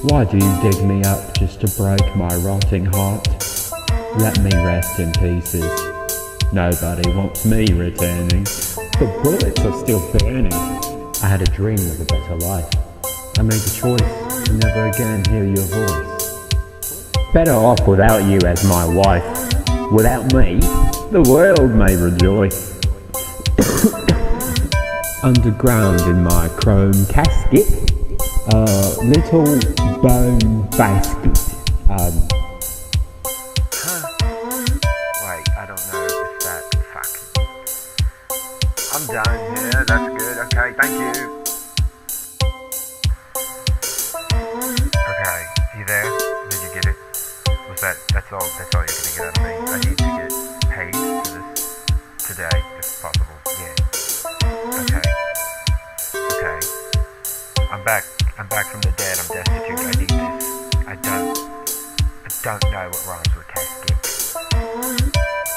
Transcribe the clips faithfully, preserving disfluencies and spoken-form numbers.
Why do you dig me up just to break my rotting heart? Let me rest in pieces. Nobody wants me returning. The bullets are still burning. I had a dream of a better life. I made the choice to never again hear your voice. Better off without you as my wife. Without me, the world may rejoice. Underground in my chrome casket, a little bone basket. Um, huh. Wait, I don't know if that... Fuck. I'm done, yeah, that's good, okay, thank you. Okay, you there? Did you get it? Was that... that's all, that's all you're gonna get out of me? I need to get paid for this today, if possible, yeah. Okay. Okay. I'm back. I'm back from the dead. I'm destitute. I need this. I don't... I don't know what rhymes with casket.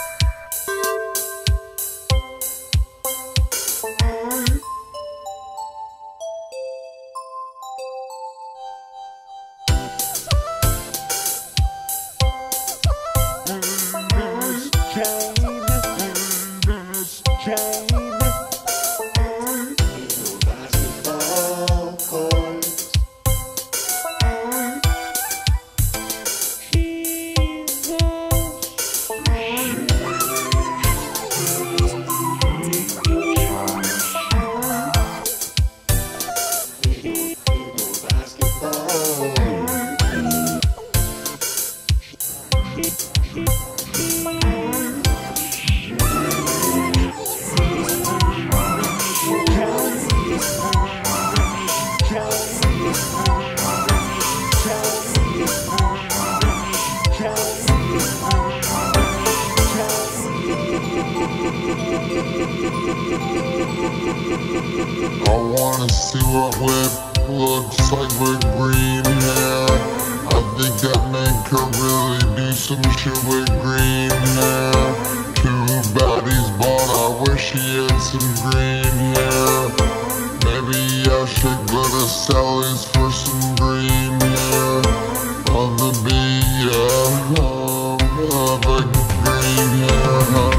I wanna see what whip looks like with green hair. I think that man could really do some shit with green hair. Too bad he's bald, I wish he had some green hair. Maybe I should go to Sally's for some green hair. On the beat, yeah, of a green hair.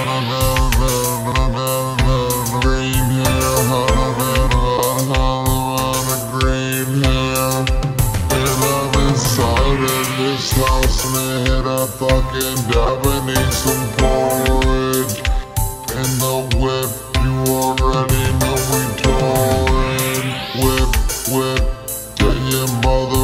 This house and I hit a fucking dab and need some porridge. In the whip, you already know we touring. Whip, whip, get your mother